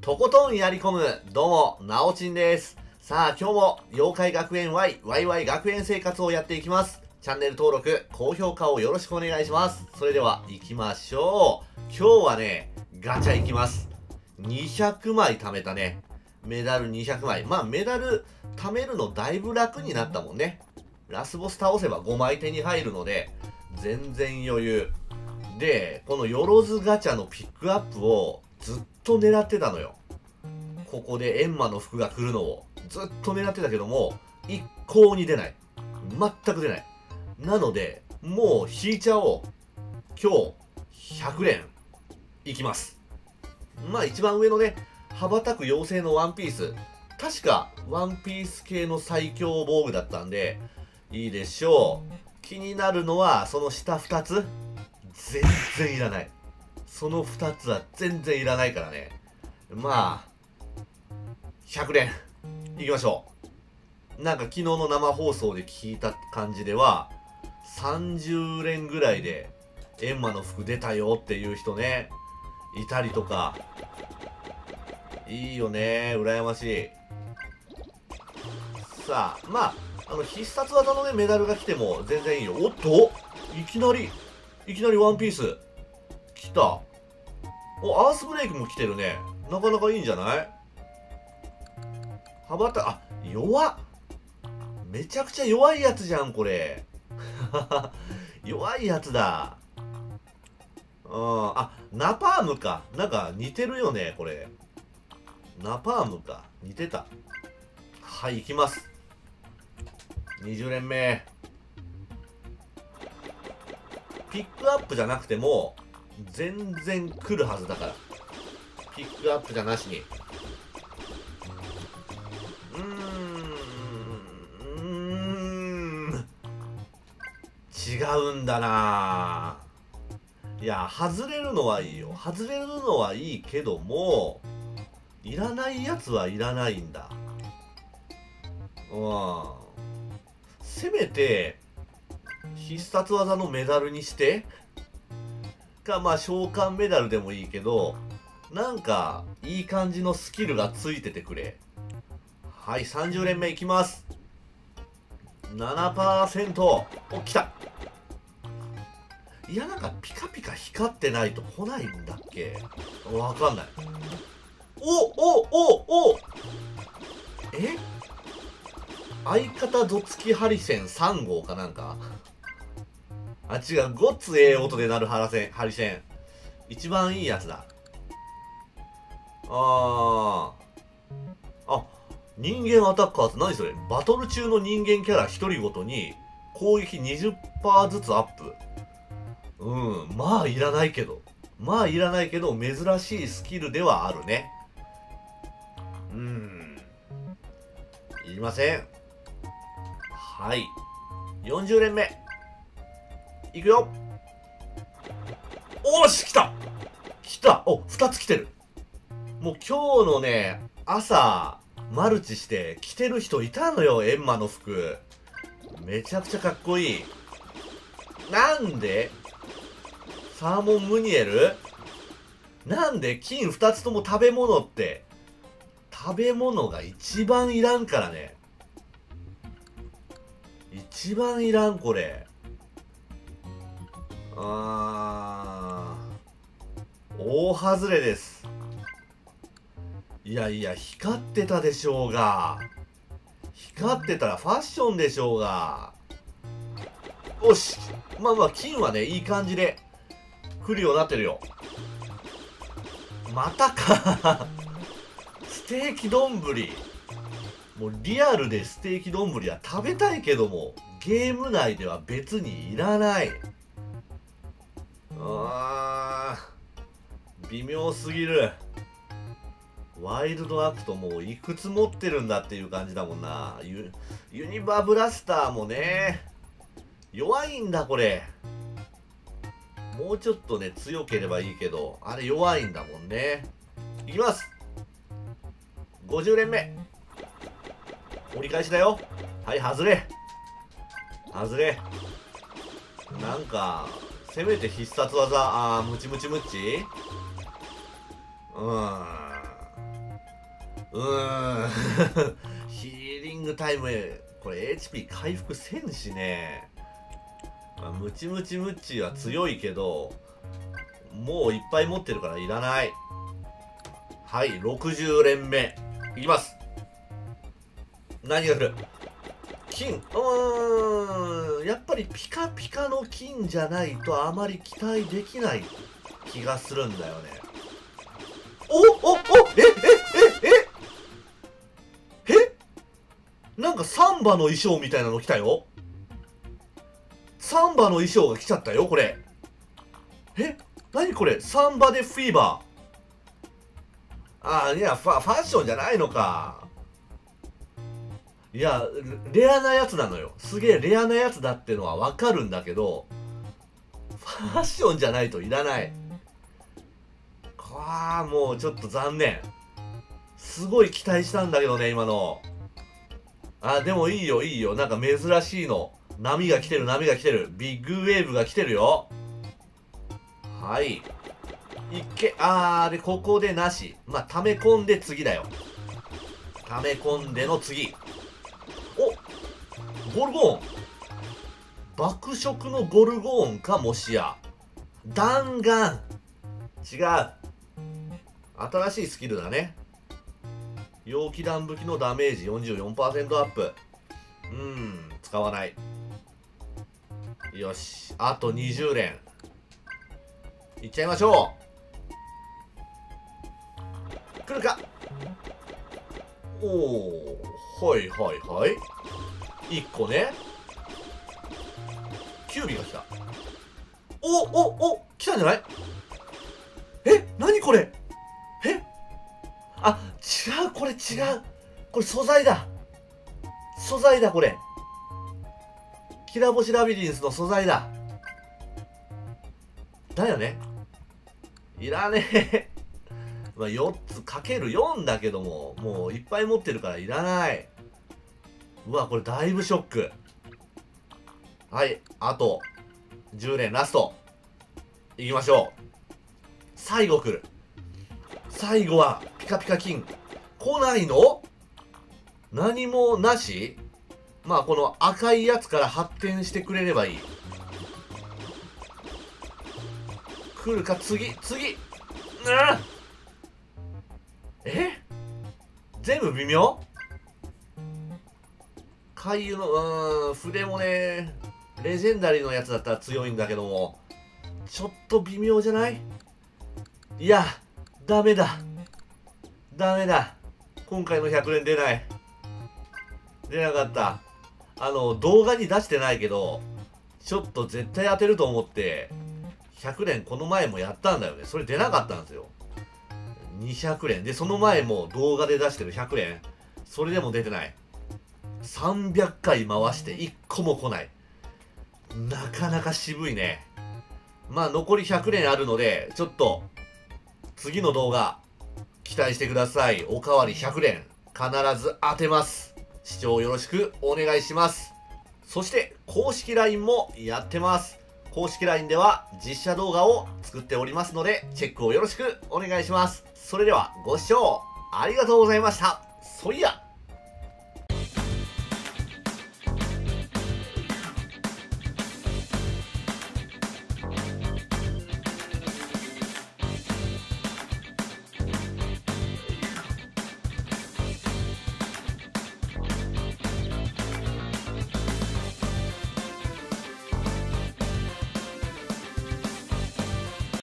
とことんやり込む、どうも、なおちんです。さあ、今日も、妖怪学園 Y、ワイワイ学園生活をやっていきます。チャンネル登録、高評価をよろしくお願いします。それでは、行きましょう。今日はね、ガチャ行きます。200枚貯めたね。メダル200枚。まあ、メダル貯めるのだいぶ楽になったもんね。ラスボス倒せば5枚手に入るので、全然余裕。で、このよろずガチャのピックアップをずっと狙ってたのよ。ここで閻魔の服が来るのをずっと狙ってたけども、一向に出ない。全く出ない。なので、もう引いちゃおう。今日、100連、いきます。まあ一番上のね、羽ばたく妖精のワンピース。確か、ワンピース系の最強防具だったんで、いいでしょう。気になるのは、その下2つ。全然いらない。その2つは全然いらないからね。まあ、100連、いきましょう。なんか昨日の生放送で聞いた感じでは、30連ぐらいで、閻魔の服出たよっていう人ね、いたりとか。いいよね、羨ましい。さあ、まあ、必殺技のね、メダルが来ても全然いいよ。おっといきなりワンピース。来た。お、アースブレイクも来てるね。なかなかいいんじゃない？羽ばた、あ、弱っ。めちゃくちゃ弱いやつじゃん、これ。弱いやつだ。あ、ナパームか。なんか似てるよね、これ。ナパームか。似てた。はい、行きます。20連目。ピックアップじゃなくても、全然来るはずだから。ピックアップじゃなしに。違うんだなぁ。いや、外れるのはいいよ。外れるのはいいけども、いらないやつはいらないんだ。せめて、必殺技のメダルにしてか、まあ召喚メダルでもいいけど、なんかいい感じのスキルがついててくれ。はい、30連目いきます。 7%。 お、来た。いや、なんかピカピカ光ってないと来ないんだっけ。わかんない。おえ、相方どつきハリセン3号かなんか。あ、違う。ごっつええ音で鳴るハリセン。一番いいやつだ。人間アタッカーズ。何それ？バトル中の人間キャラ1人ごとに攻撃 20% ずつアップ。まあいらないけど。珍しいスキルではあるね。いりません。はい。40連目。いくよ。おーし、来た。お、2つ来てる。もう今日のね、朝、マルチして着てる人いたのよ、閻魔の服。めちゃくちゃかっこいい。なんでサーモンムニエルなんで金2つとも食べ物って。食べ物が一番いらんからね。一番いらん、これ。大外れです。いやいや、光ってたでしょうが。光ってたらファッションでしょうが。よし。まあまあ、金はね、いい感じで来るようになってるよ。またか。ステーキ丼。もうリアルでステーキ丼は食べたいけども、ゲーム内では別にいらない。微妙すぎる。ワイルドアクトもういくつ持ってるんだっていう感じだもんな。ユニバブラスターもね、弱いんだこれ。もうちょっとね、強ければいいけど、あれ弱いんだもんね。いきます。50連目。折り返しだよ。はい、外れ。なんか、せめて必殺技、ムチムチ。 ヒーリングタイム、これ HP 回復せんしね。まあ、ムチムチムッチは強いけど、もういっぱい持ってるからいらない。はい、60連目。いきます。何が来る？金。やっぱりピカピカの金じゃないとあまり期待できない気がするんだよね。なんかサンバの衣装みたいなの来たよ。サンバの衣装が来ちゃったよ、これ。何これ？サンバでフィーバー。いや、ファッションじゃないのか。いや、レアなやつなのよ。すげえレアなやつだってのはわかるんだけど、ファッションじゃないといらない。もうちょっと残念。すごい期待したんだけどね、今の。でもいいよ、いいよ。なんか珍しいの。波が来てる、波が来てる。ビッグウェーブが来てるよ。はい。で、ここでなし。まあ、溜め込んで次だよ。溜め込んでの次。ゴルゴーン。爆食のゴルゴーンか、もしや。弾丸。違う。新しいスキルだね。陽気弾武器のダメージ 44% アップ。使わない。よし。あと20連。いっちゃいましょう。来るか。はいはいはい。1個ね。キュービが来た。来たんじゃない？何これ？違う、これ違う。これ素材だ。素材だ、これ。きらぼしラビリンスの素材だ。だよね。いらねえ。まあ、4つかける4だけども、もういっぱい持ってるからいらない。うわ、これだいぶショック。はい、あと10連ラスト。いきましょう。最後来る。最後はピカピカ金。来ないの？何もなし？まあこの赤いやつから発展してくれればいい。来るか、次。全部微妙？回遊の、筆もね、レジェンダリーのやつだったら強いんだけども、ちょっと微妙じゃない？いや、ダメだ。今回の100連出ない。出なかった。動画に出してないけど、ちょっと絶対当てると思って、100連この前もやったんだよね。それ出なかったんですよ。200連。で、その前も動画で出してる100連。それでも出てない。300回回して1個も来ない。なかなか渋いね。まあ、残り100連あるので、ちょっと、次の動画、期待してください。おかわり100連、必ず当てます。視聴よろしくお願いします。そして、公式 LINE もやってます。公式 LINE では実写動画を作っておりますので、チェックをよろしくお願いします。それでは、ご視聴ありがとうございました。そいや。